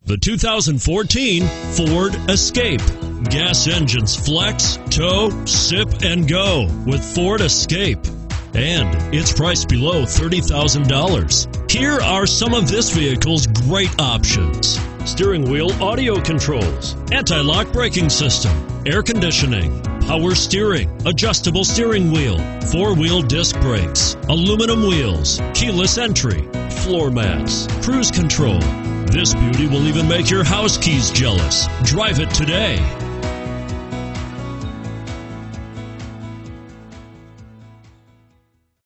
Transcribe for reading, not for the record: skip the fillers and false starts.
The 2014 Ford Escape. Gas engines flex, tow, sip, and go with Ford Escape. And it's priced below $30,000. Here are some of this vehicle's great options: steering wheel audio controls, anti-lock braking system, air conditioning, power steering, adjustable steering wheel, four-wheel disc brakes, aluminum wheels, keyless entry, floor mats, cruise control. This beauty will even make your house keys jealous. Drive it today.